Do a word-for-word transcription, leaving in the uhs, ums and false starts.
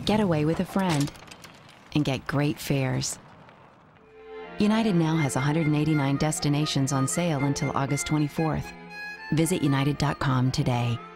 get away with a friend, and get great fares. United now has one hundred eighty-nine destinations on sale until August twenty-fourth. Visit united dot com today.